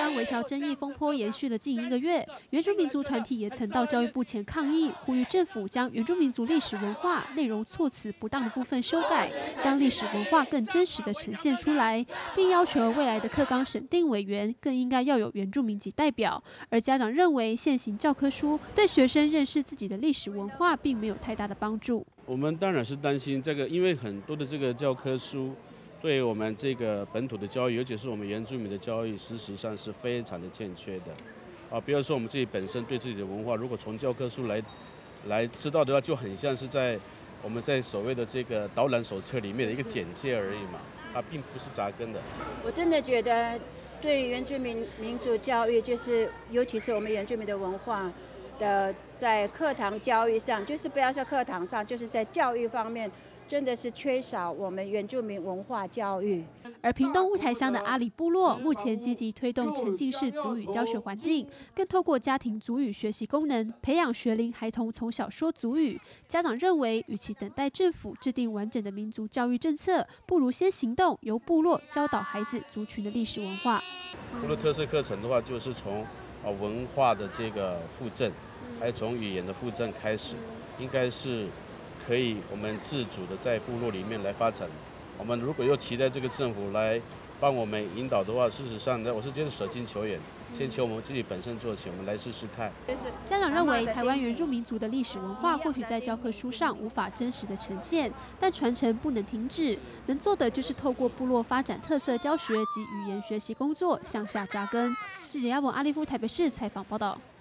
湾微调争议风波延续了近1个月，原住民族团体也曾到教育部前抗议，呼吁政府将原住民族历史文化内容措辞不当的部分修改，将历史文化更真实的呈现出来，并要求未来的课纲审定委员更应该要有原住民籍代表。而家长认为，现行教科书对学生认识自己的历史文化并没有太大的帮助。 我们当然是担心这个，因为很多的这个教科书对我们这个本土的教育，尤其是我们原住民的教育，事实上是非常的欠缺的。比如说我们自己本身对自己的文化，如果从教科书来知道的话，就很像是我们在所谓的这个导览手册里面的一个简介而已嘛，它并不是扎根的。 我真的觉得，对原住民族教育，就是尤其是我们原住民的文化的，在课堂教育上，就是不要说课堂上，就是在教育方面，真的是缺少我们原住民文化教育。 而屏东雾台乡的阿里部落目前积极推动沉浸式族语教学环境，更透过家庭族语学习功能，培养学龄孩童从小说族语。家长认为，与其等待政府制定完整的民族教育政策，不如先行动，由部落教导孩子族群的历史文化。 部落特色课程的话，就是从文化的这个复振，还有从语言的复振开始，应该是可以我们自主的在部落里面来发展。我们如果又期待这个政府来帮我们引导的话，事实上呢，我是觉得舍近求远，先从我们自己本身做起，我们来试试看。 家长认为，台湾原住民族的历史文化或许在教科书上无法真实的呈现，但传承不能停止，能做的就是透过部落发展特色教学及语言学习工作向下扎根。记者亚文阿利夫台北市采访报道。